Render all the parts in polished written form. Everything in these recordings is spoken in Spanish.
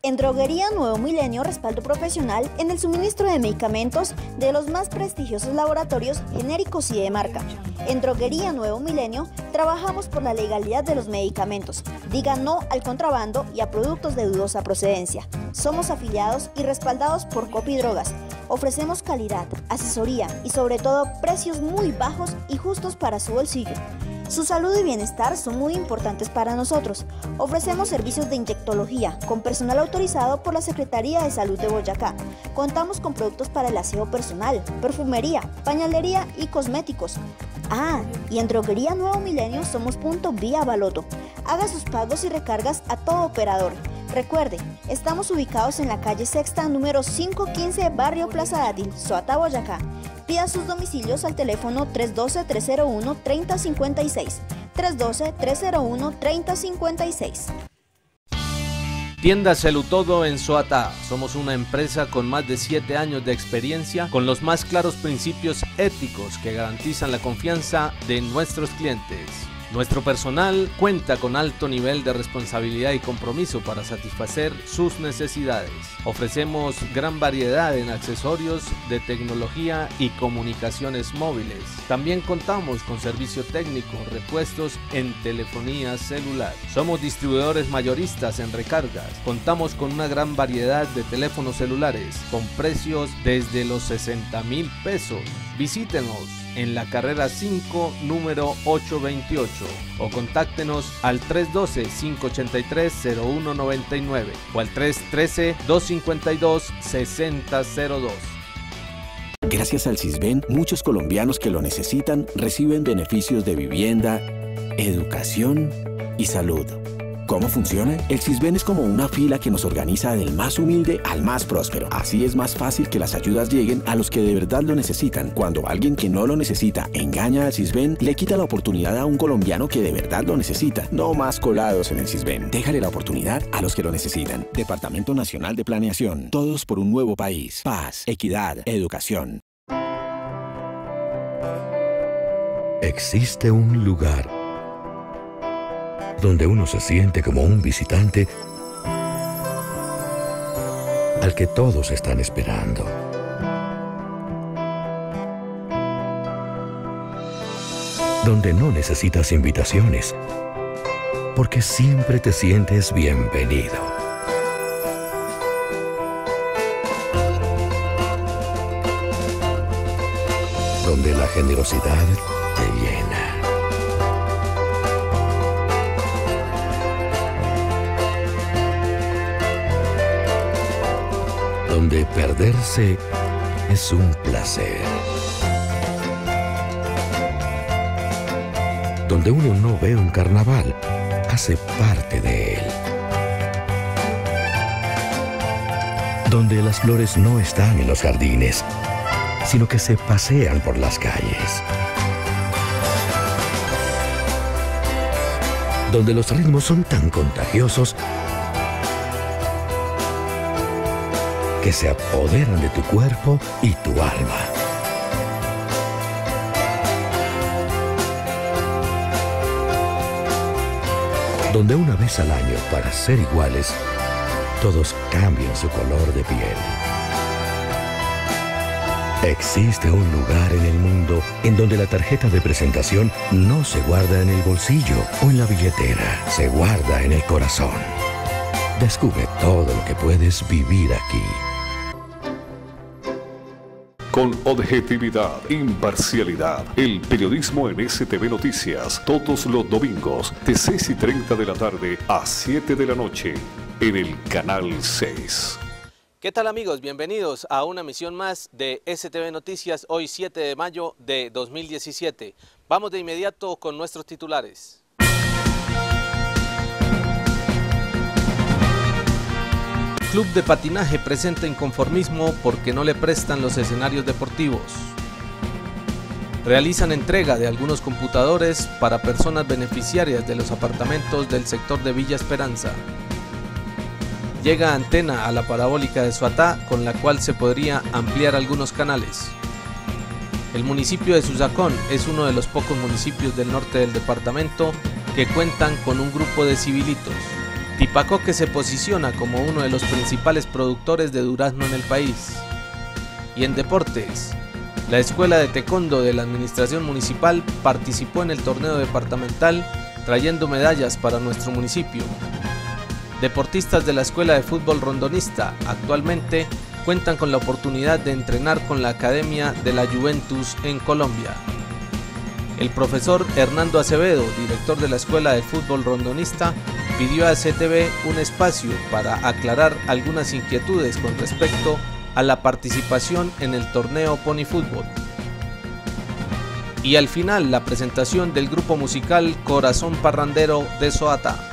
En Droguería Nuevo Milenio, respaldo profesional en el suministro de medicamentos de los más prestigiosos laboratorios genéricos y de marca. En Droguería Nuevo Milenio, trabajamos por la legalidad de los medicamentos. Diga no al contrabando y a productos de dudosa procedencia. Somos afiliados y respaldados por Copidrogas. Ofrecemos calidad, asesoría y sobre todo precios muy bajos y justos para su bolsillo. Su salud y bienestar son muy importantes para nosotros. Ofrecemos servicios de inyectología con personal autorizado por la Secretaría de Salud de Boyacá. Contamos con productos para el aseo personal, perfumería, pañalería y cosméticos. Y en Droguería Nuevo Milenio somos punto vía Baloto. Haga sus pagos y recargas a todo operador. Recuerde, estamos ubicados en la calle Sexta, número 515, barrio Plaza Dátil, Soatá, Boyacá. Pida sus domicilios al teléfono 312-301-3056, 312-301-3056. Tienda Celutodo en Soatá. Somos una empresa con más de 7 años de experiencia, con los más claros principios éticos que garantizan la confianza de nuestros clientes. Nuestro personal cuenta con alto nivel de responsabilidad y compromiso para satisfacer sus necesidades. Ofrecemos gran variedad en accesorios de tecnología y comunicaciones móviles. También contamos con servicio técnico, repuestos en telefonía celular. Somos distribuidores mayoristas en recargas. Contamos con una gran variedad de teléfonos celulares con precios desde los 60,000 pesos. Visítenos en la carrera 5, número 828, o contáctenos al 312-583-0199 o al 313-252-6002. Gracias al Sisbén, muchos colombianos que lo necesitan reciben beneficios de vivienda, educación y salud. ¿Cómo funciona? El Sisbén es como una fila que nos organiza del más humilde al más próspero. Así es más fácil que las ayudas lleguen a los que de verdad lo necesitan. Cuando alguien que no lo necesita engaña al Sisbén, le quita la oportunidad a un colombiano que de verdad lo necesita. No más colados en el Sisbén. Déjale la oportunidad a los que lo necesitan. Departamento Nacional de Planeación. Todos por un nuevo país. Paz, equidad, educación. Existe un lugar donde uno se siente como un visitante al que todos están esperando. Donde no necesitas invitaciones, porque siempre te sientes bienvenido. Donde la generosidad te llena. Donde perderse es un placer. Donde uno no ve un carnaval, hace parte de él. Donde las flores no están en los jardines, sino que se pasean por las calles. Donde los ritmos son tan contagiosos que se apoderan de tu cuerpo y tu alma. Donde una vez al año, para ser iguales, todos cambian su color de piel. Existe un lugar en el mundo en donde la tarjeta de presentación no se guarda en el bolsillo o en la billetera, se guarda en el corazón. Descubre todo lo que puedes vivir aquí. Con objetividad, imparcialidad, el periodismo en STV Noticias, todos los domingos, de 6:30 de la tarde a 7 de la noche, en el Canal 6. ¿Qué tal, amigos? Bienvenidos a una emisión más de STV Noticias, hoy 7 de mayo de 2017. Vamos de inmediato con nuestros titulares. Club de Patinaje presenta inconformismo porque no le prestan los escenarios deportivos. Realizan entrega de algunos computadores para personas beneficiarias de los apartamentos del sector de Villa Esperanza. Llega antena a la parabólica de Soatá, con la cual se podría ampliar algunos canales. El municipio de Susacón es uno de los pocos municipios del norte del departamento que cuentan con un grupo de civilitos. Tipacó, que se posiciona como uno de los principales productores de durazno en el país. Y en deportes, la Escuela de Taekwondo de la Administración Municipal participó en el torneo departamental, trayendo medallas para nuestro municipio. Deportistas de la Escuela de Fútbol Rondonista actualmente cuentan con la oportunidad de entrenar con la Academia de la Juventus en Colombia. El profesor Hernando Acevedo, director de la Escuela de Fútbol Rondonista, pidió a STV un espacio para aclarar algunas inquietudes con respecto a la participación en el torneo Pony Fútbol. Y al final, la presentación del grupo musical Corazón Parrandero de Soatá.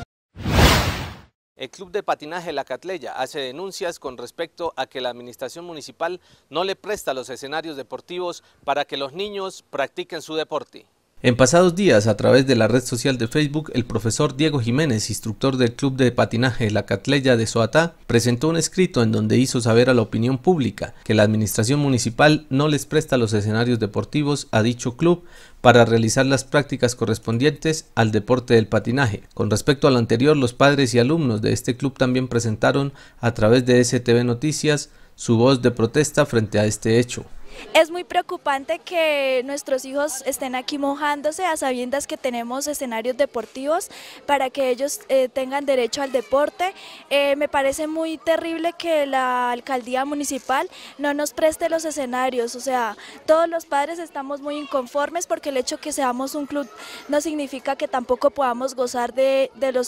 El Club de Patinaje La Catleya hace denuncias con respecto a que la administración municipal no le presta los escenarios deportivos para que los niños practiquen su deporte. En pasados días, a través de la red social de Facebook, el profesor Diego Jiménez, instructor del Club de Patinaje La Catleya de Soatá, presentó un escrito en donde hizo saber a la opinión pública que la administración municipal no les presta los escenarios deportivos a dicho club para realizar las prácticas correspondientes al deporte del patinaje. Con respecto a lo anterior, los padres y alumnos de este club también presentaron a través de STV Noticias su voz de protesta frente a este hecho. Es muy preocupante que nuestros hijos estén aquí mojándose a sabiendas que tenemos escenarios deportivos para que ellos tengan derecho al deporte. Me parece muy terrible que la alcaldía municipal no nos preste los escenarios, o sea, todos los padres estamos muy inconformes porque el hecho que seamos un club no significa que tampoco podamos gozar de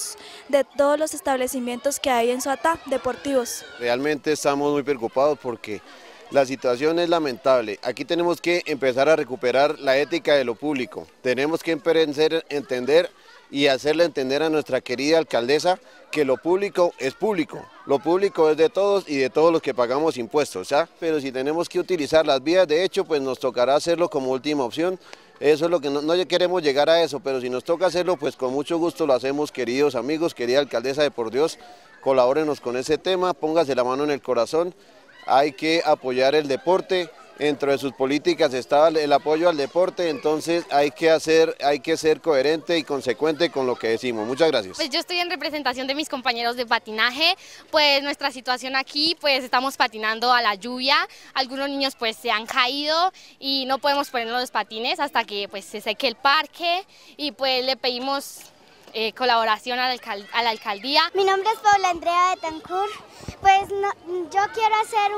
todos los establecimientos que hay en Soatá deportivos. Realmente estamos muy preocupados porque la situación es lamentable. Aquí tenemos que empezar a recuperar la ética de lo público. Tenemos que entender y hacerle entender a nuestra querida alcaldesa que lo público es público. Lo público es de todos y de todos los que pagamos impuestos, ¿ya? Pero si tenemos que utilizar las vías de hecho, pues nos tocará hacerlo como última opción. Eso es lo que no queremos llegar a eso, pero si nos toca hacerlo, pues con mucho gusto lo hacemos, queridos amigos, querida alcaldesa de por Dios, colabórenos con ese tema, póngase la mano en el corazón. Hay que apoyar el deporte, dentro de sus políticas está el apoyo al deporte, entonces hay que ser coherente y consecuente con lo que decimos. Muchas gracias. Pues yo estoy en representación de mis compañeros de patinaje, pues nuestra situación aquí, pues estamos patinando a la lluvia, algunos niños pues se han caído y no podemos ponernos los patines hasta que pues se seque el parque y pues le pedimos colaboración a la alcaldía. Mi nombre es Paula Andrea Betancourt. Pues yo quiero hacer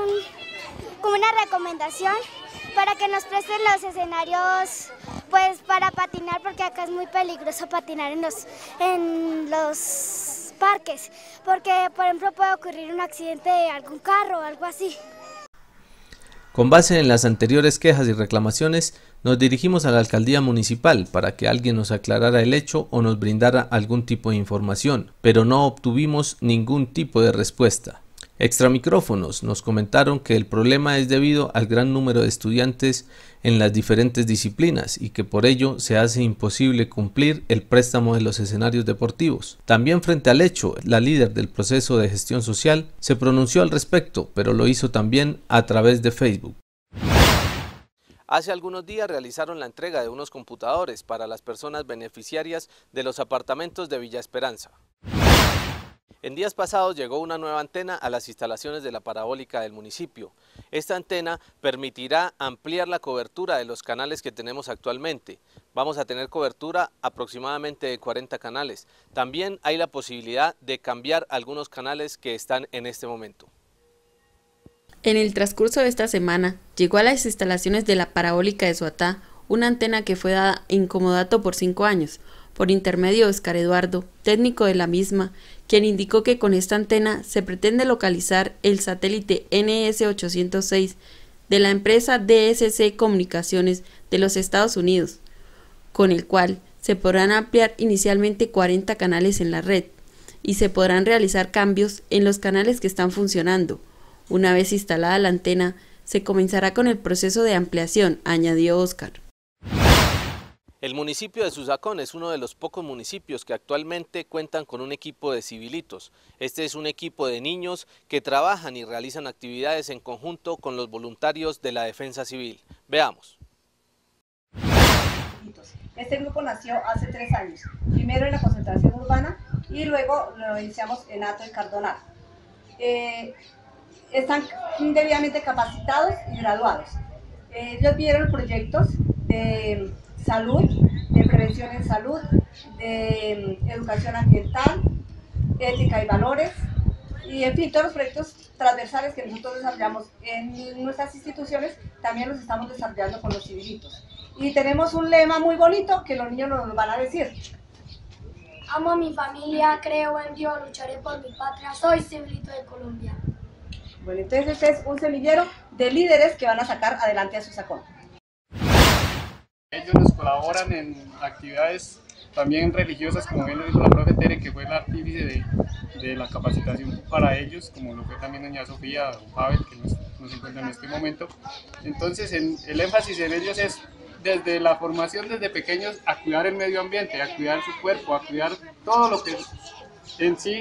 como una recomendación para que nos presten los escenarios pues para patinar, porque acá es muy peligroso patinar en los parques, porque por ejemplo puede ocurrir un accidente de algún carro o algo así. Con base en las anteriores quejas y reclamaciones, nos dirigimos a la alcaldía municipal para que alguien nos aclarara el hecho o nos brindara algún tipo de información, pero no obtuvimos ningún tipo de respuesta. Extramicrófonos nos comentaron que el problema es debido al gran número de estudiantes en las diferentes disciplinas y que por ello se hace imposible cumplir el préstamo de los escenarios deportivos. También frente al hecho, la líder del proceso de gestión social se pronunció al respecto, pero lo hizo también a través de Facebook. Hace algunos días realizaron la entrega de unos computadores para las personas beneficiarias de los apartamentos de Villa Esperanza. En días pasados llegó una nueva antena a las instalaciones de la parabólica del municipio. Esta antena permitirá ampliar la cobertura de los canales que tenemos actualmente. Vamos a tener cobertura aproximadamente de 40 canales. También hay la posibilidad de cambiar algunos canales que están en este momento. En el transcurso de esta semana, llegó a las instalaciones de la parabólica de Soatá una antena que fue dada en comodato por 5 años, por intermedio de Oscar Eduardo, técnico de la misma, quien indicó que con esta antena se pretende localizar el satélite NS-806 de la empresa DSC Comunicaciones de los Estados Unidos, con el cual se podrán ampliar inicialmente 40 canales en la red y se podrán realizar cambios en los canales que están funcionando. Una vez instalada la antena, se comenzará con el proceso de ampliación, añadió Oscar. El municipio de Susacón es uno de los pocos municipios que actualmente cuentan con un equipo de civilitos. Este es un equipo de niños que trabajan y realizan actividades en conjunto con los voluntarios de la Defensa Civil. Veamos. Este grupo nació hace 3 años, primero en la concentración urbana y luego lo iniciamos en Hato y Cardonal. Están debidamente capacitados y graduados. Ellos vieron proyectos de salud, de prevención en salud, de educación ambiental, ética y valores, y en fin, todos los proyectos transversales que nosotros desarrollamos en nuestras instituciones, también los estamos desarrollando con los civilitos. Y tenemos un lema muy bonito que los niños nos van a decir. Amo a mi familia, creo en Dios, lucharé por mi patria, soy civilito de Colombia. Bueno, entonces este es un semillero de líderes que van a sacar adelante a su sacón. Ellos nos colaboran en actividades también religiosas, como bien lo dijo la profe Tere, que fue el artífice de la capacitación para ellos, como lo fue también doña Sofía o Pavel, que nos encuentran en este momento. Entonces el énfasis en ellos es desde la formación desde pequeños a cuidar el medio ambiente, a cuidar su cuerpo, a cuidar todo lo que en sí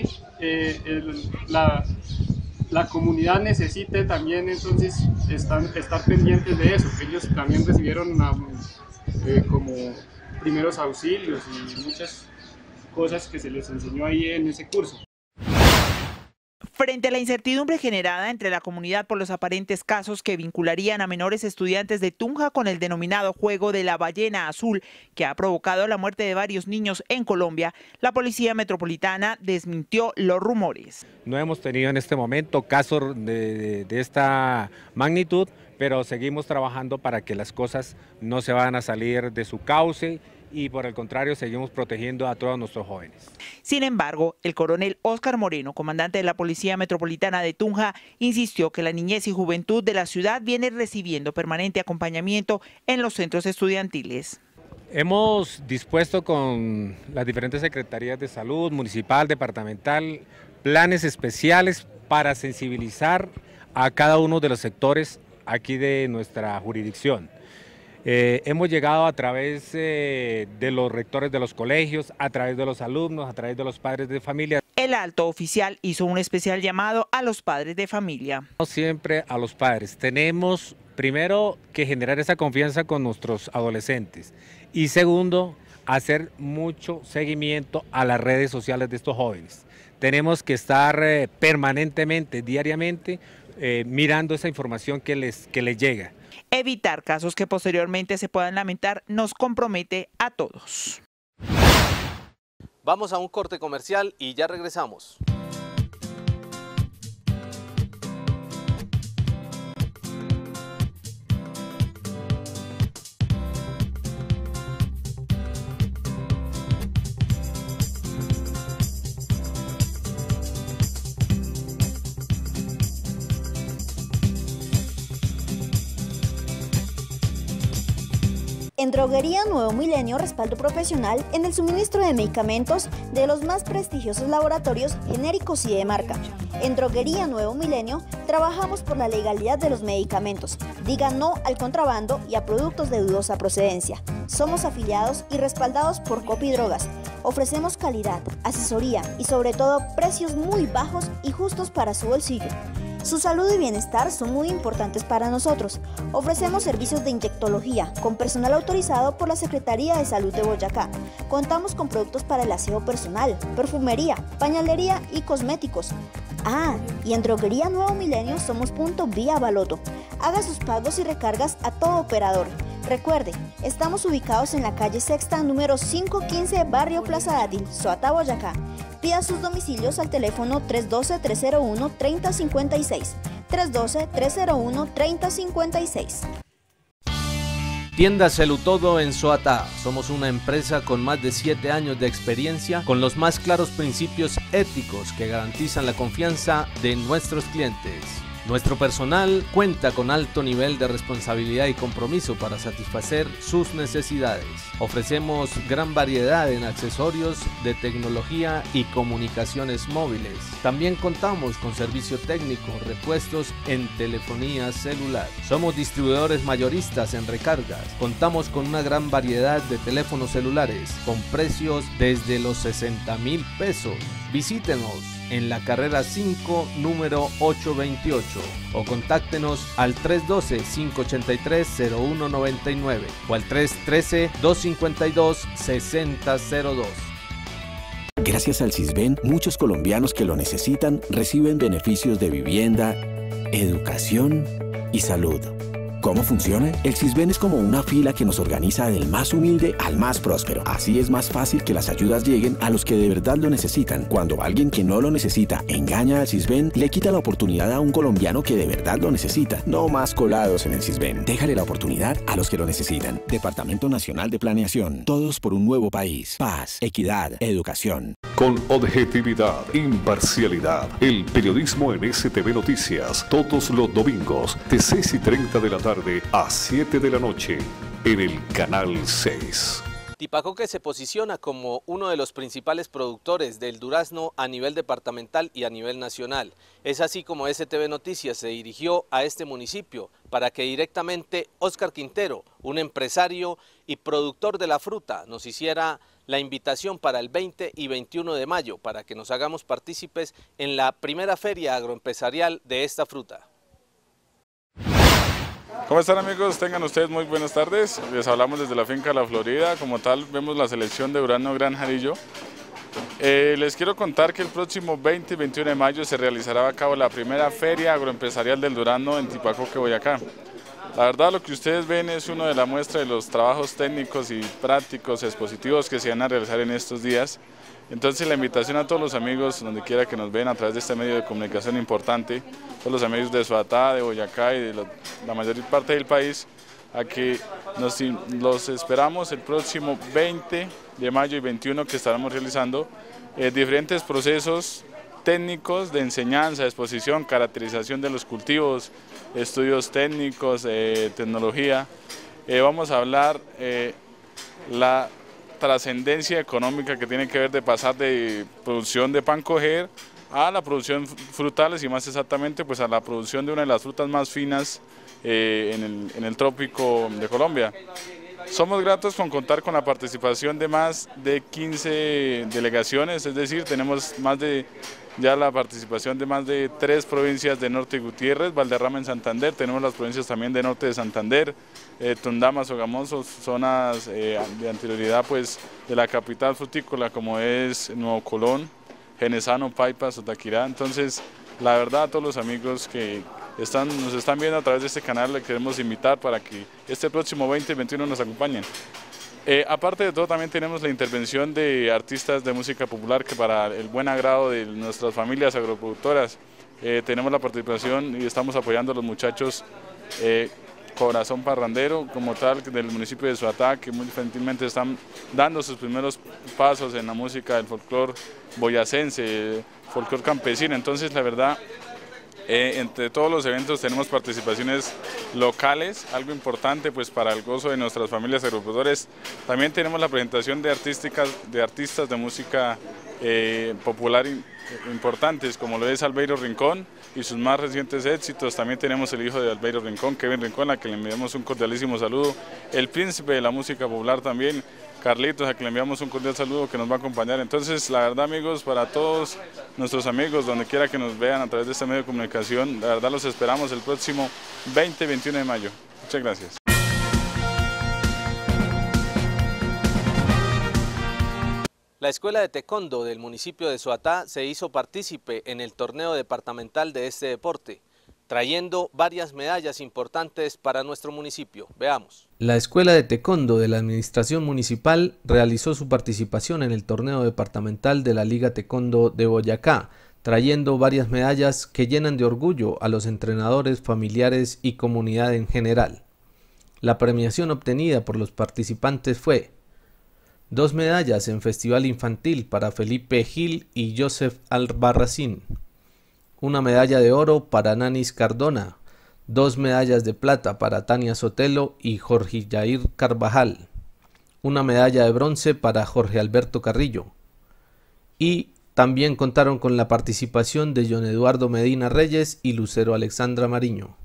la comunidad necesite también, entonces estar pendientes de eso. Ellos también recibieron como primeros auxilios y muchas cosas que se les enseñó ahí en ese curso. Frente a la incertidumbre generada entre la comunidad por los aparentes casos que vincularían a menores estudiantes de Tunja con el denominado juego de la ballena azul, que ha provocado la muerte de varios niños en Colombia, la Policía Metropolitana desmintió los rumores. No hemos tenido en este momento casos de esta magnitud, pero seguimos trabajando para que las cosas no se vayan a salir de su cauce y por el contrario seguimos protegiendo a todos nuestros jóvenes. Sin embargo, el coronel Óscar Moreno, comandante de la Policía Metropolitana de Tunja, insistió que la niñez y juventud de la ciudad viene recibiendo permanente acompañamiento en los centros estudiantiles. Hemos dispuesto con las diferentes secretarías de salud, municipal, departamental, planes especiales para sensibilizar a cada uno de los sectores aquí de nuestra jurisdicción. Hemos llegado a través de los rectores de los colegios, a través de los alumnos, a través de los padres de familia. El alto oficial hizo un especial llamado a los padres de familia. Siempre a los padres. Tenemos primero que generar esa confianza con nuestros adolescentes y segundo, hacer mucho seguimiento a las redes sociales de estos jóvenes. Tenemos que estar permanentemente, diariamente, mirando esa información que les llega. Evitar casos que posteriormente se puedan lamentar nos compromete a todos. Vamos a un corte comercial y ya regresamos. En Droguería Nuevo Milenio, respaldo profesional en el suministro de medicamentos de los más prestigiosos laboratorios genéricos y de marca. En Droguería Nuevo Milenio, trabajamos por la legalidad de los medicamentos. Diga no al contrabando y a productos de dudosa procedencia. Somos afiliados y respaldados por Copidrogas. Ofrecemos calidad, asesoría y sobre todo precios muy bajos y justos para su bolsillo. Su salud y bienestar son muy importantes para nosotros. Ofrecemos servicios de inyectología con personal autorizado por la Secretaría de Salud de Boyacá. Contamos con productos para el aseo personal, perfumería, pañalería y cosméticos. Y en Droguería Nuevo Milenio somos punto vía Baloto. Haga sus pagos y recargas a todo operador. Recuerde, estamos ubicados en la calle Sexta, número 515, barrio Plaza Dátil, Soatá, Boyacá. Pida sus domicilios al teléfono 312-301-3056. 312-301-3056. Tienda Celutodo en Soatá. Somos una empresa con más de 7 años de experiencia, con los más claros principios éticos que garantizan la confianza de nuestros clientes. Nuestro personal cuenta con alto nivel de responsabilidad y compromiso para satisfacer sus necesidades. Ofrecemos gran variedad en accesorios de tecnología y comunicaciones móviles. También contamos con servicio técnico, repuestos en telefonía celular. Somos distribuidores mayoristas en recargas. Contamos con una gran variedad de teléfonos celulares con precios desde los 60,000 pesos. Visítenos en la carrera 5, número 828 o contáctenos al 312-583-0199 o al 313-252-6002. Gracias al Sisbén, muchos colombianos que lo necesitan reciben beneficios de vivienda, educación y salud. ¿Cómo funciona? El Sisbén es como una fila que nos organiza del más humilde al más próspero. Así es más fácil que las ayudas lleguen a los que de verdad lo necesitan. Cuando alguien que no lo necesita engaña al Sisbén, le quita la oportunidad a un colombiano que de verdad lo necesita. No más colados en el Sisbén. Déjale la oportunidad a los que lo necesitan. Departamento Nacional de Planeación. Todos por un nuevo país. Paz, equidad, educación. Con objetividad, imparcialidad, el periodismo en STV Noticias, todos los domingos, de 6:30 de la tarde a 7 de la noche, en el Canal 6. Tipacoque se posiciona como uno de los principales productores del durazno a nivel departamental y a nivel nacional. Es así como STV Noticias se dirigió a este municipio para que directamente Óscar Quintero, un empresario y productor de la fruta, nos hiciera la invitación para el 20 y 21 de mayo para que nos hagamos partícipes en la primera feria agroempresarial de esta fruta. ¿Cómo están, amigos? Tengan ustedes muy buenas tardes. Les hablamos desde la finca La Florida. Como tal, vemos la selección de durazno Gran Jarillo. Les quiero contar que el próximo 20 y 21 de mayo se realizará a cabo la primera feria agroempresarial del durazno en Tipacoque, Boyacá. La verdad, lo que ustedes ven es una de la muestra de los trabajos técnicos y prácticos expositivos que se van a realizar en estos días. Entonces, la invitación a todos los amigos, donde quiera que nos ven a través de este medio de comunicación importante, todos los amigos de Soatá, de Boyacá y de la mayor parte del país, a que los esperamos el próximo 20 de mayo y 21, que estaremos realizando diferentes procesos técnicos de enseñanza, exposición, caracterización de los cultivos, estudios técnicos, tecnología. Vamos a hablar la trascendencia económica que tiene que ver de pasar de producción de pan coger a la producción frutales y más exactamente pues a la producción de una de las frutas más finas en el trópico de Colombia. Somos gratos con contar con la participación de más de 15 delegaciones, es decir, tenemos ya la participación de más de 3 provincias de Norte de Gutiérrez, Valderrama en Santander, tenemos las provincias también de Norte de Santander, Tundama, Sogamoso, zonas de anterioridad pues de la capital frutícola como es Nuevo Colón, Genesano, Paipa, Sotaquirá. Entonces, la verdad, a todos los amigos que nos están viendo a través de este canal, les queremos invitar para que este próximo 20 y 21 nos acompañen. Aparte de todo, también tenemos la intervención de artistas de música popular que para el buen agrado de nuestras familias agroproductoras tenemos la participación y estamos apoyando a los muchachos Corazón Parrandero como tal del municipio de Soatá, que muy gentilmente están dando sus primeros pasos en la música del folclore boyacense, folclore campesino. Entonces, la verdad, entre todos los eventos tenemos participaciones locales, algo importante pues para el gozo de nuestras familias agroproductores. También tenemos la presentación de artistas de música popular importantes, como lo es Albeiro Rincón y sus más recientes éxitos. También tenemos el hijo de Albeiro Rincón, Kevin Rincón, a quien le enviamos un cordialísimo saludo. El príncipe de la música popular también, Carlitos, a quien le enviamos un cordial saludo, que nos va a acompañar. Entonces, la verdad, amigos, para todos nuestros amigos, donde quiera que nos vean a través de este medio de comunicación, la verdad los esperamos el próximo 20 y 21 de mayo. Muchas gracias. La Escuela de Taekwondo del municipio de Soatá se hizo partícipe en el torneo departamental de este deporte, trayendo varias medallas importantes para nuestro municipio. Veamos. La Escuela de Taekwondo de la Administración Municipal realizó su participación en el torneo departamental de la Liga Taekwondo de Boyacá, trayendo varias medallas que llenan de orgullo a los entrenadores, familiares y comunidad en general. La premiación obtenida por los participantes fue 2 medallas en Festival Infantil para Felipe Gil y Joseph Albarracín, 1 medalla de oro para Nanis Cardona, 2 medallas de plata para Tania Sotelo y Jorge Jair Carvajal, 1 medalla de bronce para Jorge Alberto Carrillo, y también contaron con la participación de John Eduardo Medina Reyes y Lucero Alexandra Mariño.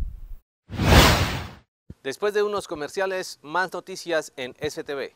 Después de unos comerciales, más noticias en STV.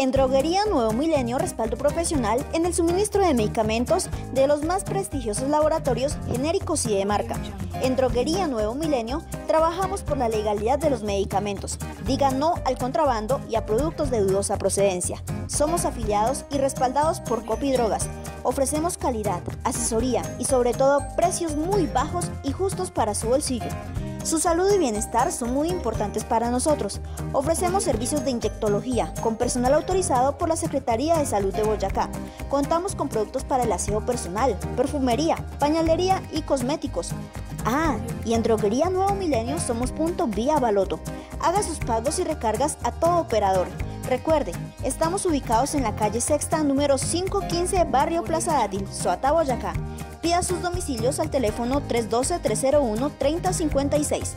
En Droguería Nuevo Milenio respaldo profesional en el suministro de medicamentos de los más prestigiosos laboratorios genéricos y de marca. En Droguería Nuevo Milenio trabajamos por la legalidad de los medicamentos. Diga no al contrabando y a productos de dudosa procedencia. Somos afiliados y respaldados por Copidrogas. Ofrecemos calidad, asesoría y sobre todo precios muy bajos y justos para su bolsillo. Su salud y bienestar son muy importantes para nosotros. Ofrecemos servicios de inyectología con personal autorizado por la Secretaría de Salud de Boyacá. Contamos con productos para el aseo personal, perfumería, pañalería y cosméticos. Y en Droguería Nuevo Milenio somos punto vía Baloto. Haga sus pagos y recargas a todo operador. Recuerde, estamos ubicados en la calle Sexta, número 515, barrio Plaza Dátil, Soatá, Boyacá. Pida sus domicilios al teléfono 312-301-3056.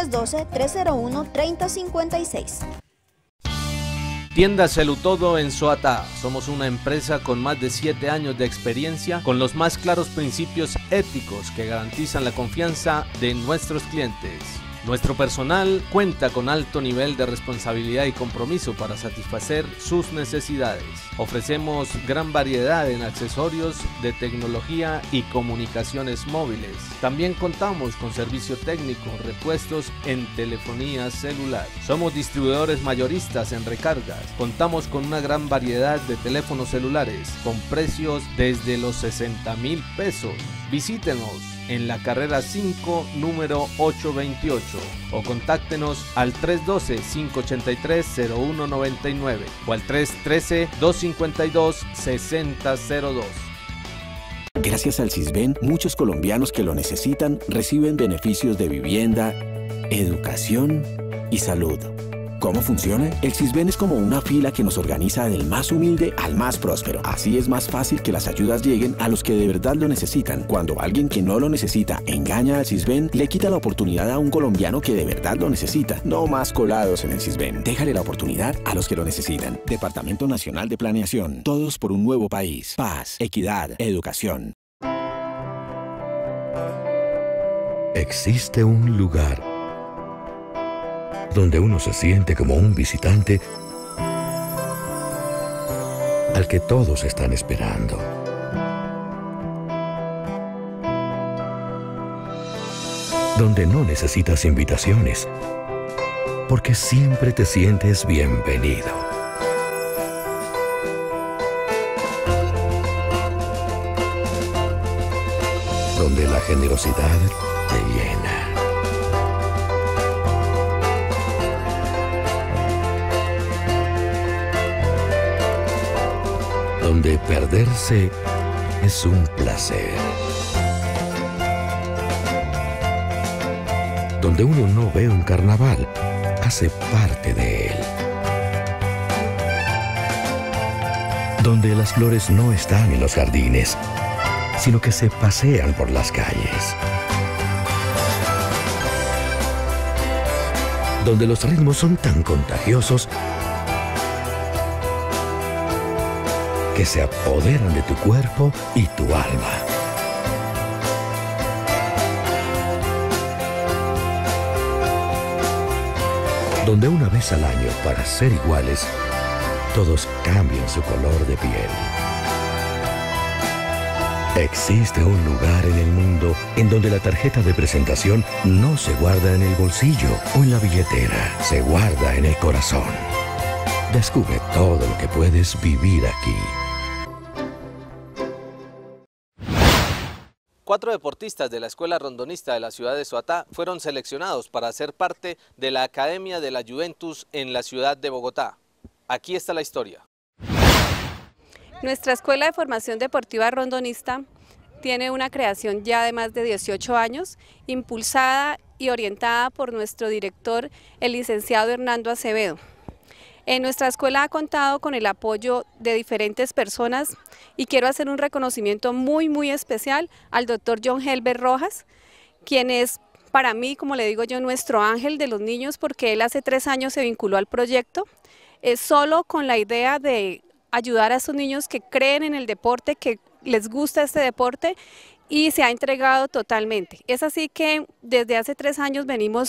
312-301-3056. Tienda Celutodo en Soatá. Somos una empresa con más de 7 años de experiencia, con los más claros principios éticos que garantizan la confianza de nuestros clientes. Nuestro personal cuenta con alto nivel de responsabilidad y compromiso para satisfacer sus necesidades. Ofrecemos gran variedad en accesorios de tecnología y comunicaciones móviles. También contamos con servicio técnico, repuestos en telefonía celular. Somos distribuidores mayoristas en recargas. Contamos con una gran variedad de teléfonos celulares con precios desde los 60,000 pesos. Visítenos en la carrera 5, número 828, o contáctenos al 312-583-0199 o al 313-252-6002. Gracias al CISBEN, muchos colombianos que lo necesitan reciben beneficios de vivienda, educación y salud. ¿Cómo funciona? El CISBEN es como una fila que nos organiza del más humilde al más próspero. Así es más fácil que las ayudas lleguen a los que de verdad lo necesitan. Cuando alguien que no lo necesita engaña al CISBEN, le quita la oportunidad a un colombiano que de verdad lo necesita. No más colados en el CISBEN. Déjale la oportunidad a los que lo necesitan. Departamento Nacional de Planeación. Todos por un nuevo país. Paz, equidad, educación. Existe un lugar donde uno se siente como un visitante al que todos están esperando. Donde no necesitas invitaciones, porque siempre te sientes bienvenido. Donde la generosidad te llena. Donde perderse es un placer. Donde uno no ve un carnaval, hace parte de él. Donde las flores no están en los jardines, sino que se pasean por las calles. Donde los ritmos son tan contagiosos que se apoderan de tu cuerpo y tu alma. Donde una vez al año, para ser iguales, todos cambian su color de piel. Existe un lugar en el mundo en donde la tarjeta de presentación no se guarda en el bolsillo o en la billetera, se guarda en el corazón. Descubre todo lo que puedes vivir aquí. 4 deportistas de la Escuela Rondonista de la ciudad de Soatá fueron seleccionados para ser parte de la Academia de la Juventus en la ciudad de Bogotá. Aquí está la historia. Nuestra Escuela de Formación Deportiva Rondonista tiene una creación ya de más de 18 años, impulsada y orientada por nuestro director, el licenciado Hernando Acevedo. Nuestra escuela ha contado con el apoyo de diferentes personas y quiero hacer un reconocimiento muy especial al doctor John Helber Rojas, quien es para mí, como le digo yo, nuestro ángel de los niños, porque él hace 3 años se vinculó al proyecto, solo con la idea de ayudar a esos niños que creen en el deporte, que les gusta este deporte, y se ha entregado totalmente. Es así que desde hace 3 años venimos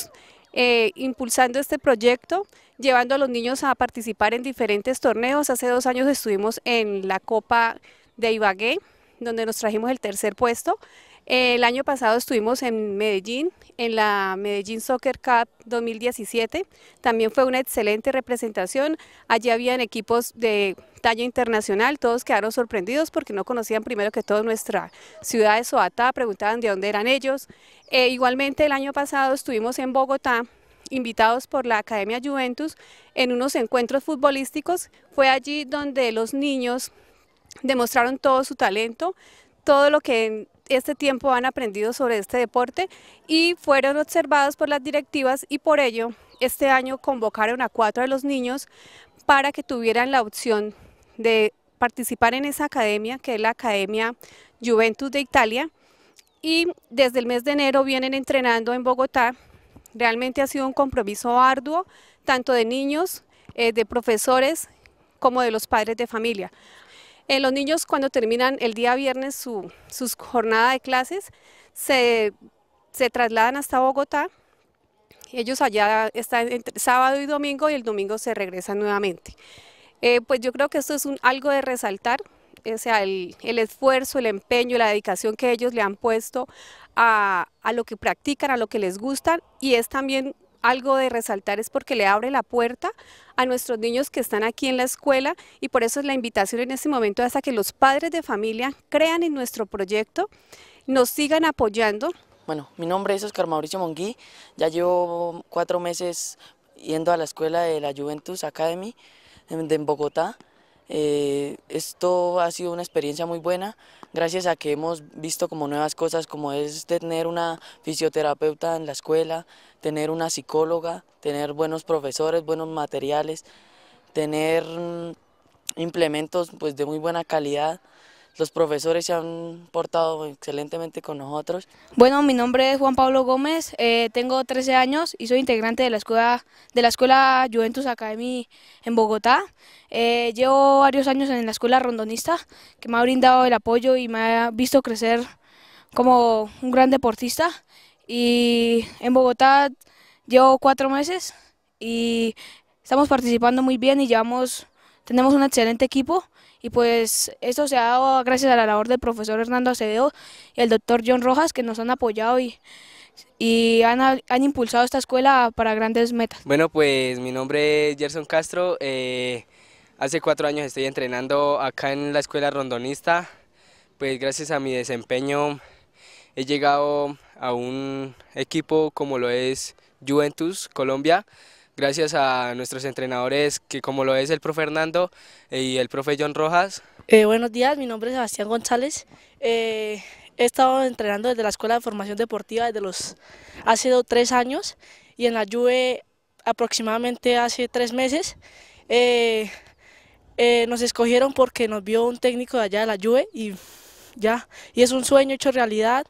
impulsando este proyecto, llevando a los niños a participar en diferentes torneos. Hace 2 años estuvimos en la Copa de Ibagué, donde nos trajimos el 3er puesto. El año pasado estuvimos en Medellín, en la Medellín Soccer Cup 2017, también fue una excelente representación. Allí habían equipos de talla internacional, todos quedaron sorprendidos porque no conocían primero que todo nuestra ciudad de Soatá, preguntaban de dónde eran ellos. Igualmente el año pasado estuvimos en Bogotá, invitados por la Academia Juventus en unos encuentros futbolísticos. Fue allí donde los niños demostraron todo su talento, todo lo que en este tiempo han aprendido sobre este deporte y fueron observados por las directivas, y por ello este año convocaron a 4 de los niños para que tuvieran la opción de participar en esa academia, que es la Academia Juventus de Italia, y desde el mes de enero vienen entrenando en Bogotá. Realmente ha sido un compromiso arduo, tanto de niños, de profesores, como de los padres de familia. Los niños, cuando terminan el día viernes su jornada de clases, se trasladan hasta Bogotá. Ellos allá están entre sábado y domingo, y el domingo se regresan nuevamente. Pues yo creo que esto es algo de resaltar, o sea, el esfuerzo, el empeño, la dedicación que ellos le han puesto a lo que practican, a lo que les gusta, y es también algo de resaltar es porque le abre la puerta a nuestros niños que están aquí en la escuela, y por eso es la invitación en este momento hasta que los padres de familia crean en nuestro proyecto, nos sigan apoyando. Bueno, mi nombre es Oscar Mauricio Monguí, ya llevo 4 meses yendo a la escuela de la Juventus Academy en Bogotá. Esto ha sido una experiencia muy buena, gracias a que hemos visto como nuevas cosas, como es tener una fisioterapeuta en la escuela, tener una psicóloga, tener buenos profesores, buenos materiales, tener implementos pues de muy buena calidad. Los profesores se han portado excelentemente con nosotros. Bueno, mi nombre es Juan Pablo Gómez, tengo 13 años y soy integrante de la escuela Juventus Academy en Bogotá. Llevo varios años en la escuela rondonista, que me ha brindado el apoyo y me ha visto crecer como un gran deportista. Y en Bogotá llevo 4 meses y estamos participando muy bien y tenemos un excelente equipo. Y pues esto se ha dado gracias a la labor del profesor Hernando Acevedo y el doctor John Rojas, que nos han apoyado y han impulsado esta escuela para grandes metas. Bueno, pues mi nombre es Gerson Castro, hace 4 años estoy entrenando acá en la escuela rondonista. Pues gracias a mi desempeño he llegado a un equipo como lo es Juventus Colombia, gracias a nuestros entrenadores, que como lo es el profe Hernando y el profe John Rojas. Buenos días, mi nombre es Sebastián González. He estado entrenando desde la Escuela de Formación Deportiva hace 3 años, y en la Juve aproximadamente hace 3 meses. Nos escogieron porque nos vio un técnico de allá de la Juve y es un sueño hecho realidad.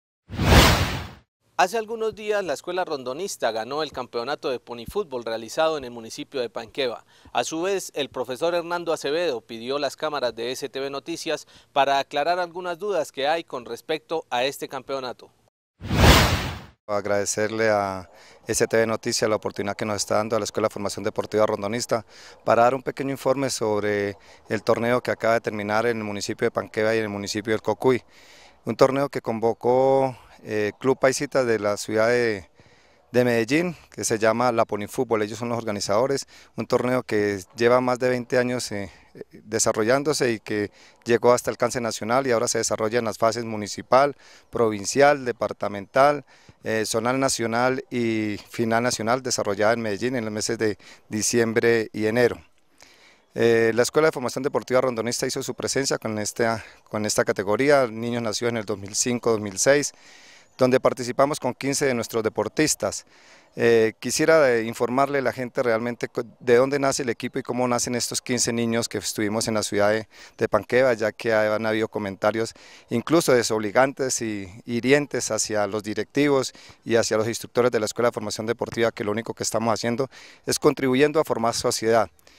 Hace algunos días la escuela rondonista ganó el campeonato de ponifútbol realizado en el municipio de Panqueva. A su vez, el profesor Hernando Acevedo pidió las cámaras de STV Noticias para aclarar algunas dudas que hay con respecto a este campeonato. Agradecerle a STV Noticias la oportunidad que nos está dando a la Escuela de Formación Deportiva Rondonista para dar un pequeño informe sobre el torneo que acaba de terminar en el municipio de Panqueva y en el municipio del Cocuy. Un torneo que convocó Club Paisita de la ciudad de Medellín, que se llama La Ponifútbol, ellos son los organizadores, un torneo que lleva más de 20 años desarrollándose y que llegó hasta alcance nacional y ahora se desarrolla en las fases municipal, provincial, departamental, zonal nacional y final nacional, desarrollada en Medellín en los meses de diciembre y enero. La Escuela de Formación Deportiva Rondonista hizo su presencia con esta categoría, niños nacidos en el 2005-2006, donde participamos con 15 de nuestros deportistas. Quisiera informarle a la gente realmente de dónde nace el equipo y cómo nacen estos 15 niños que estuvimos en la ciudad de Panqueva, ya que han habido comentarios incluso desobligantes y hirientes hacia los directivos y hacia los instructores de la Escuela de Formación Deportiva, que lo único que estamos haciendo es contribuyendo a formar sociedad.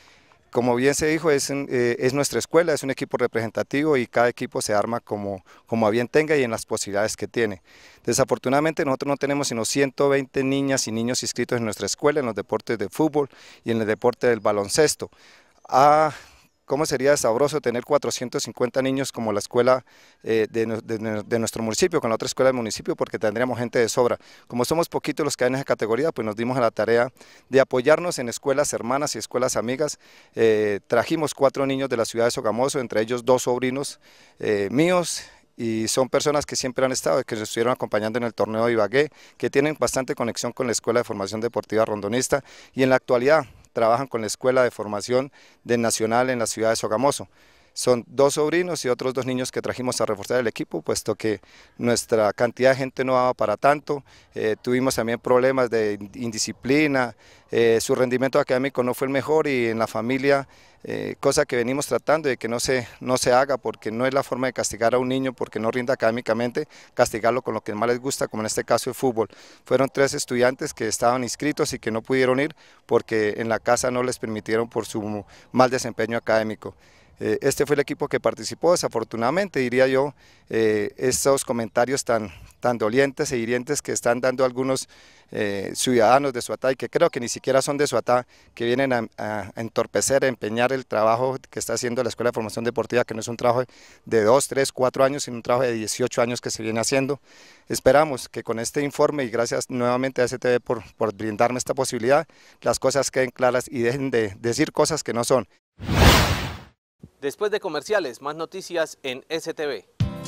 Como bien se dijo, es nuestra escuela, es un equipo representativo y cada equipo se arma como a bien tenga y en las posibilidades que tiene. Desafortunadamente nosotros no tenemos sino 120 niñas y niños inscritos en nuestra escuela en los deportes de fútbol y en el deporte del baloncesto. ¿Cómo sería sabroso tener 450 niños como la escuela de nuestro municipio, con la otra escuela del municipio, porque tendríamos gente de sobra? Como somos poquitos los que hay en esa categoría, pues nos dimos a la tarea de apoyarnos en escuelas hermanas y escuelas amigas. Trajimos 4 niños de la ciudad de Sogamoso, entre ellos 2 sobrinos míos, y son personas que siempre han estado, que nos estuvieron acompañando en el torneo de Ibagué, que tienen bastante conexión con la Escuela de Formación Deportiva Rondonista y en la actualidad trabajan con la Escuela de Formación del Nacional en la ciudad de Sogamoso. Son 2 sobrinos y otros 2 niños que trajimos a reforzar el equipo, puesto que nuestra cantidad de gente no daba para tanto. Tuvimos también problemas de indisciplina, su rendimiento académico no fue el mejor y en la familia, cosa que venimos tratando de que no se haga, porque no es la forma de castigar a un niño porque no rinda académicamente, castigarlo con lo que más les gusta, como en este caso el fútbol. Fueron 3 estudiantes que estaban inscritos y que no pudieron ir porque en la casa no les permitieron por su mal desempeño académico. Este fue el equipo que participó. Desafortunadamente, diría yo, estos comentarios tan dolientes e hirientes que están dando algunos ciudadanos de Suatá, y que creo que ni siquiera son de Suatá, que vienen a entorpecer, a empeñar el trabajo que está haciendo la Escuela de Formación Deportiva, que no es un trabajo de 2, 3, 4 años, sino un trabajo de 18 años que se viene haciendo. Esperamos que con este informe, y gracias nuevamente a STV por brindarme esta posibilidad, las cosas queden claras y dejen de decir cosas que no son. Después de comerciales, más noticias en STV.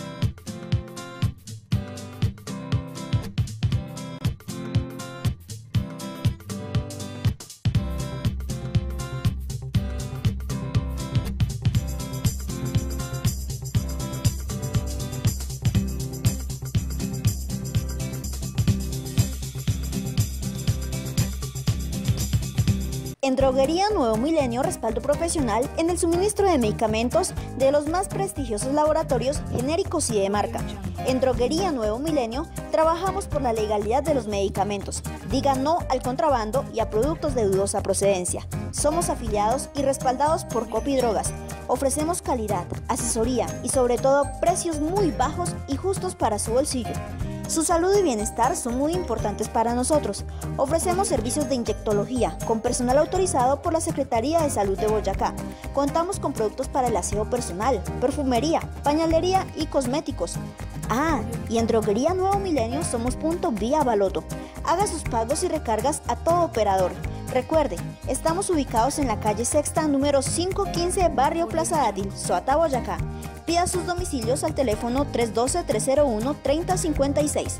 En Droguería Nuevo Milenio, respaldo profesional en el suministro de medicamentos de los más prestigiosos laboratorios genéricos y de marca. En Droguería Nuevo Milenio, trabajamos por la legalidad de los medicamentos. Diga no al contrabando y a productos de dudosa procedencia. Somos afiliados y respaldados por Copidrogas. Ofrecemos calidad, asesoría y sobre todo precios muy bajos y justos para su bolsillo. Su salud y bienestar son muy importantes para nosotros. Ofrecemos servicios de inyectología con personal autorizado por la Secretaría de Salud de Boyacá. Contamos con productos para el aseo personal, perfumería, pañalería y cosméticos. Y en Droguería Nuevo Milenio somos punto vía Baloto. Haga sus pagos y recargas a todo operador. Recuerde, estamos ubicados en la calle Sexta, número 515, barrio Plaza Dátil, Soatá, Boyacá. Pida sus domicilios al teléfono 312-301-3056.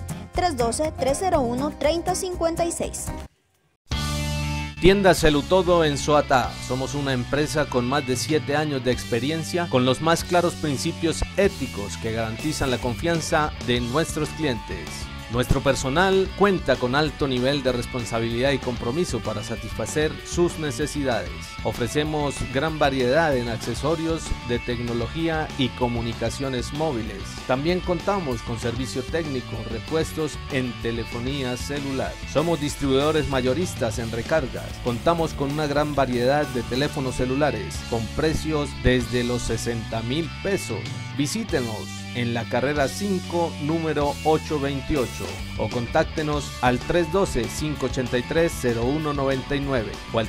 312-301-3056. Tienda Celutodo en Soatá. Somos una empresa con más de 7 años de experiencia, con los más claros principios éticos que garantizan la confianza de nuestros clientes. Nuestro personal cuenta con alto nivel de responsabilidad y compromiso para satisfacer sus necesidades. Ofrecemos gran variedad en accesorios de tecnología y comunicaciones móviles. También contamos con servicio técnico, repuestos en telefonía celular. Somos distribuidores mayoristas en recargas. Contamos con una gran variedad de teléfonos celulares con precios desde los 60,000 pesos. Visítenos en la carrera 5, número 828, o contáctenos al 312-583-0199 o al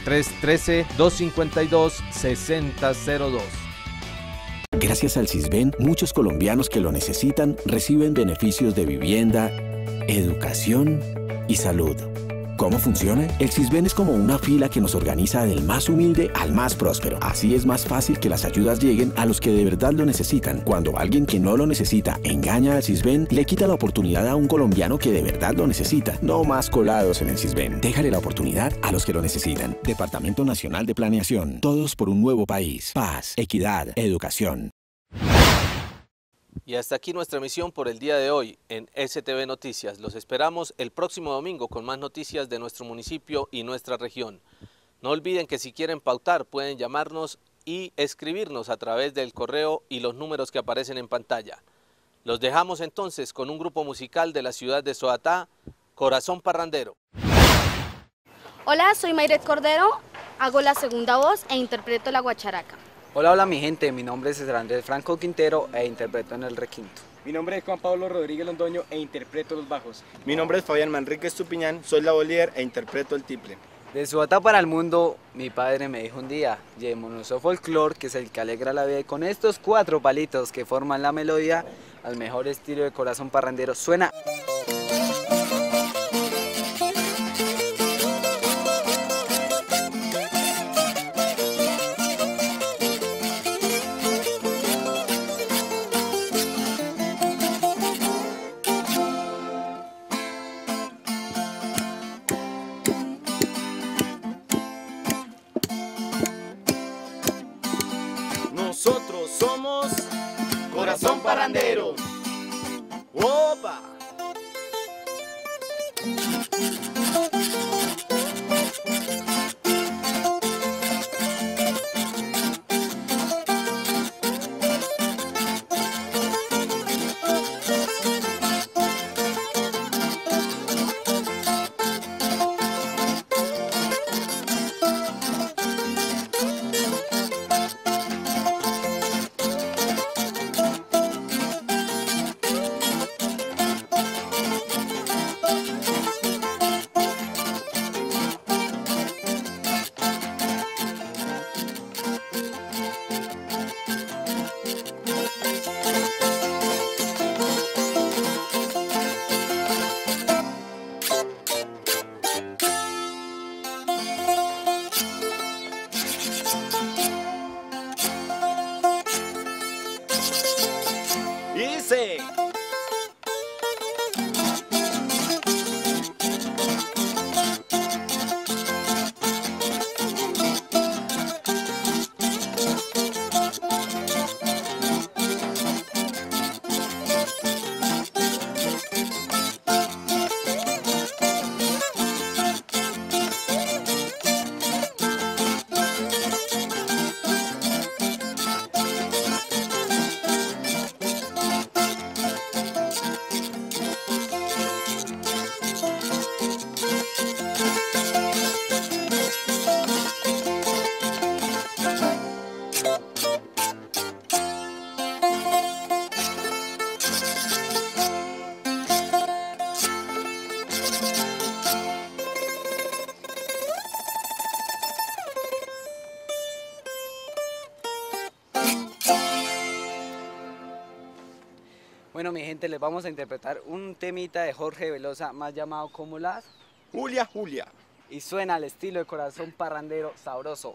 313-252-6002. Gracias al CISBEN, muchos colombianos que lo necesitan reciben beneficios de vivienda, educación y salud. ¿Cómo funciona? El CISBEN es como una fila que nos organiza del más humilde al más próspero. Así es más fácil que las ayudas lleguen a los que de verdad lo necesitan. Cuando alguien que no lo necesita engaña al CISBEN, le quita la oportunidad a un colombiano que de verdad lo necesita. No más colados en el CISBEN. Déjale la oportunidad a los que lo necesitan. Departamento Nacional de Planeación. Todos por un nuevo país. Paz, equidad, educación. Y hasta aquí nuestra emisión por el día de hoy en STV Noticias. Los esperamos el próximo domingo con más noticias de nuestro municipio y nuestra región. No olviden que si quieren pautar pueden llamarnos y escribirnos a través del correo y los números que aparecen en pantalla. Los dejamos entonces con un grupo musical de la ciudad de Soatá, Corazón Parrandero. Hola, soy Mayret Cordero Hago la segunda voz e interpreto la guacharaca. Hola, hola mi gente, mi nombre es César Andrés Franco Quintero e interpreto en el requinto. Mi nombre es Juan Pablo Rodríguez Londoño e interpreto los bajos. Mi nombre es Fabián Manrique Estupiñán, soy la voz líder e interpreto el tiple. De Suata para el mundo, mi padre me dijo un día, llevémonos a folclor, que es el que alegra la vida, y con estos 4 palitos que forman la melodía, al mejor estilo de corazón parrandero suena. Nosotros somos Corazón Parrandero. ¡Opa! Dice. Bueno mi gente, les vamos a interpretar un temita de Jorge Velosa, más llamado como las Julia, Julia. Y suena al estilo de corazón parrandero sabroso.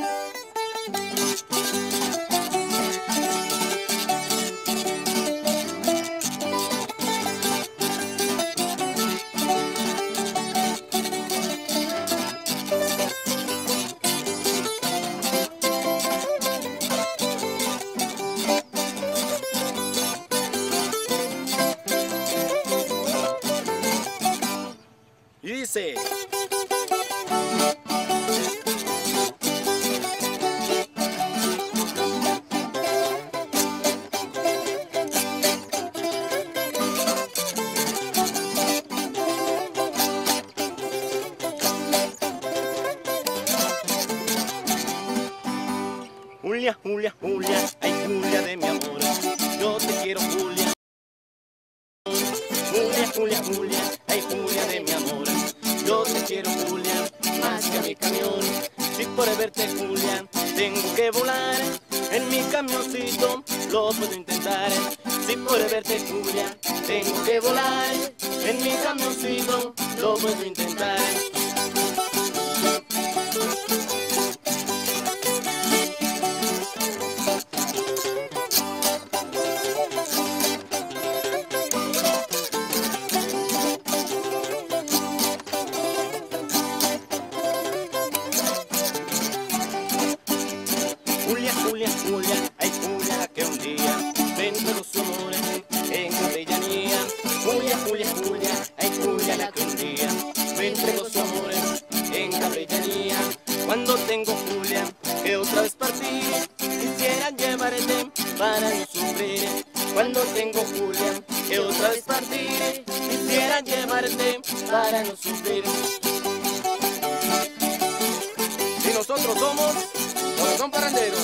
Y dice. Julia, Julia, Julia, ay Julia de mi amor, yo te quiero Julia. Julia, Julia, Julia, ay Julia de mi amor, yo te quiero Julia, más que a mi camión. Si por verte Julia, tengo que volar, en mi camioncito lo puedo intentar. Si por verte Julia, tengo que volar, en mi camioncito lo puedo intentar. Julia, Julia, Julia, ay Julia que un día vende los amores en capellanía. Julia, Julia, Julia, ay Julia la que un día vende los amores en capellanía. Cuando tengo Julia que otra vez partí, quisiera llevarte para no sufrir. Cuando tengo Julia que otra vez partí, quisiera llevarte para no sufrir. Si nosotros nosotros somos Corazón Parrandero.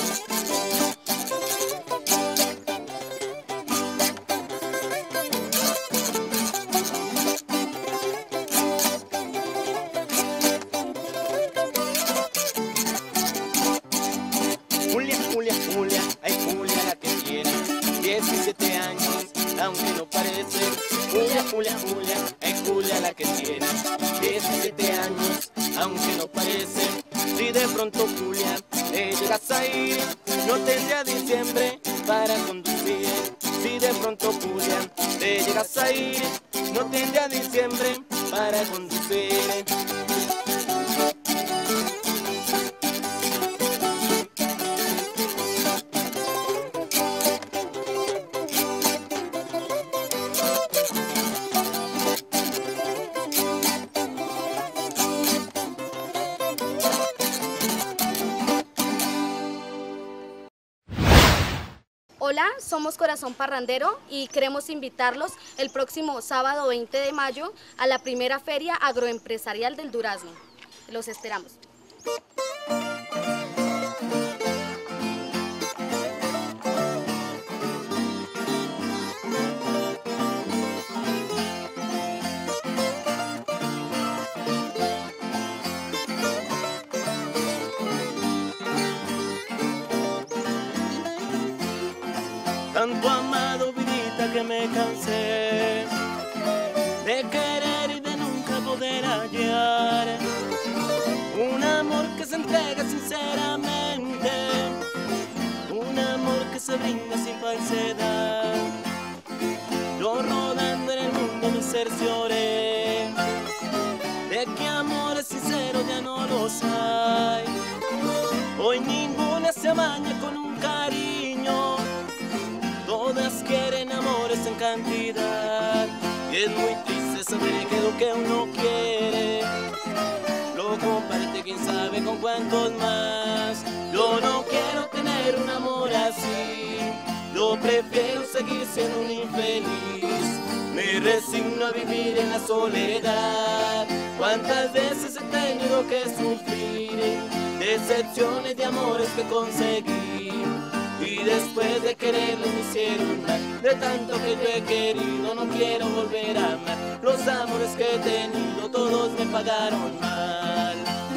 Julia, ay Julia la que tiene 17 años, aunque no parece. Julia, ay Julia la que tiene 17 años, aunque no parece. Si de pronto Julia te llegas a ir, no tendrá diciembre para conducir. Si de pronto Julia te llegas a ir, no tendrá diciembre para conducir. Hola, somos Corazón Parrandero y queremos invitarlos el próximo sábado 20 de mayo a la primera Feria Agroempresarial del Durazno. Los esperamos. Tanto amado, vidita, que me cansé de querer y de nunca poder hallar un amor que se entrega sinceramente, un amor que se brinda sin falsedad. Yo rodando en el mundo me cercioré de que amores sinceros ya no los hay. Hoy ninguna se amaña con un cariño, todas quieren amores en cantidad. Y es muy triste saber que lo que uno quiere lo comparte quién sabe con cuántos más. Yo no quiero tener un amor así, yo prefiero seguir siendo un infeliz. Me resigno a vivir en la soledad. Cuántas veces he tenido que sufrir decepciones de amores que conseguí, y después de quererlo me hicieron mal. De tanto que yo he querido no quiero volver a amar. Los amores que he tenido todos me pagaron mal.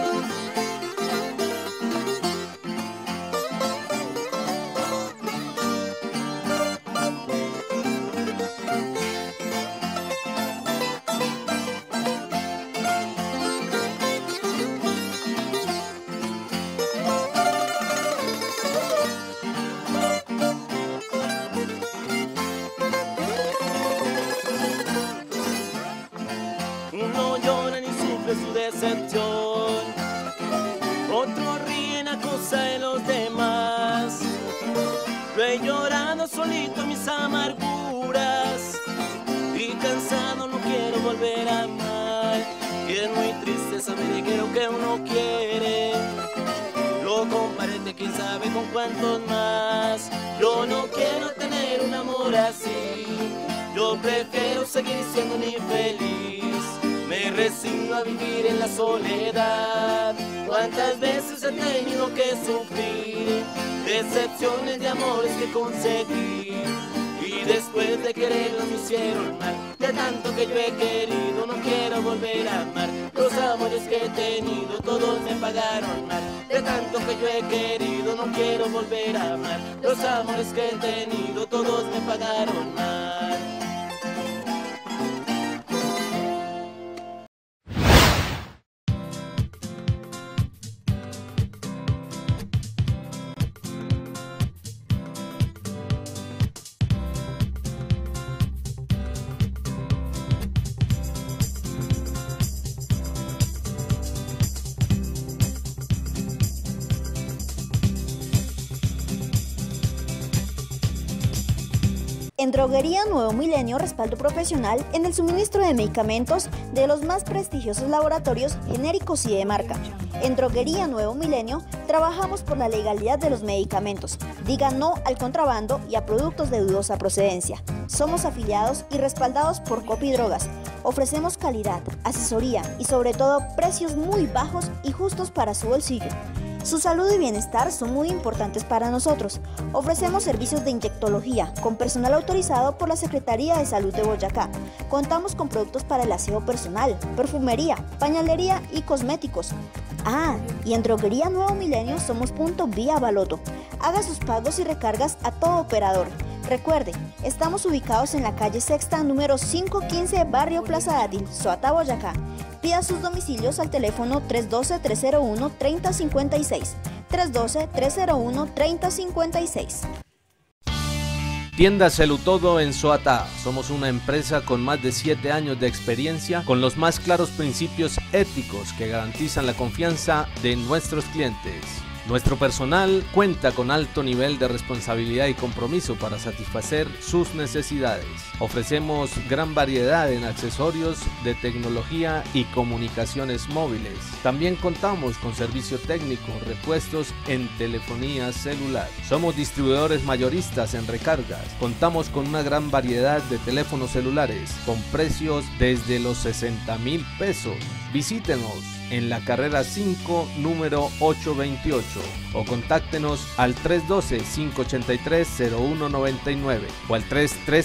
Uno llora ni sufre su decepción, otros ríen a causa de los demás. Yo he llorado solito mis amarguras y cansado no quiero volver a amar. Y es muy triste saber que lo que uno quiere lo comparte quién sabe con cuántos más. Yo no quiero tener un amor así, yo prefiero seguir siendo un infeliz. Me resigno a vivir en la soledad. Cuántas veces he tenido que sufrir decepciones de amores que conseguí, y después de quererlo me hicieron mal. De tanto que yo he querido no quiero volver a amar. Los amores que he tenido todos me pagaron mal. De tanto que yo he querido no quiero volver a amar. Los amores que he tenido todos me pagaron mal. En Droguería Nuevo Milenio, respaldo profesional en el suministro de medicamentos de los más prestigiosos laboratorios genéricos y de marca. En Droguería Nuevo Milenio trabajamos por la legalidad de los medicamentos. Diga no al contrabando y a productos de dudosa procedencia. Somos afiliados y respaldados por Copidrogas. Ofrecemos calidad, asesoría y sobre todo precios muy bajos y justos para su bolsillo. Su salud y bienestar son muy importantes para nosotros. Ofrecemos servicios de inyectología con personal autorizado por la Secretaría de Salud de Boyacá. Contamos con productos para el aseo personal, perfumería, pañalería y cosméticos. Y en Droguería Nuevo Milenio somos punto vía Baloto. Haga sus pagos y recargas a todo operador. Recuerde, estamos ubicados en la calle Sexta, número 515, barrio Plaza Dátil, Soatá, Boyacá. Pida sus domicilios al teléfono 312-301-3056. 312-301-3056. Tienda Celutodo en Soatá. Somos una empresa con más de 7 años de experiencia, con los más claros principios éticos que garantizan la confianza de nuestros clientes. Nuestro personal cuenta con alto nivel de responsabilidad y compromiso para satisfacer sus necesidades. Ofrecemos gran variedad en accesorios de tecnología y comunicaciones móviles. También contamos con servicio técnico, repuestos en telefonía celular. Somos distribuidores mayoristas en recargas. Contamos con una gran variedad de teléfonos celulares con precios desde los 60,000 pesos. Visítenos en la carrera 5, número 828, o contáctenos al 312-583-0199 o al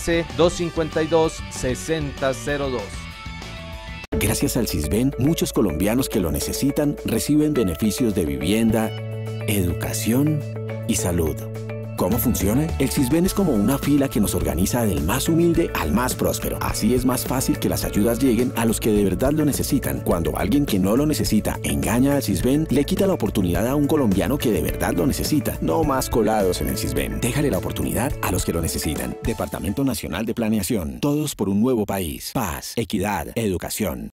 313-252-6002. Gracias al CISBEN, muchos colombianos que lo necesitan reciben beneficios de vivienda, educación y salud. ¿Cómo funciona? El CISBEN es como una fila que nos organiza del más humilde al más próspero. Así es más fácil que las ayudas lleguen a los que de verdad lo necesitan. Cuando alguien que no lo necesita engaña al CISBEN, le quita la oportunidad a un colombiano que de verdad lo necesita. No más colados en el CISBEN. Déjale la oportunidad a los que lo necesitan. Departamento Nacional de Planeación. Todos por un nuevo país. Paz, equidad, educación.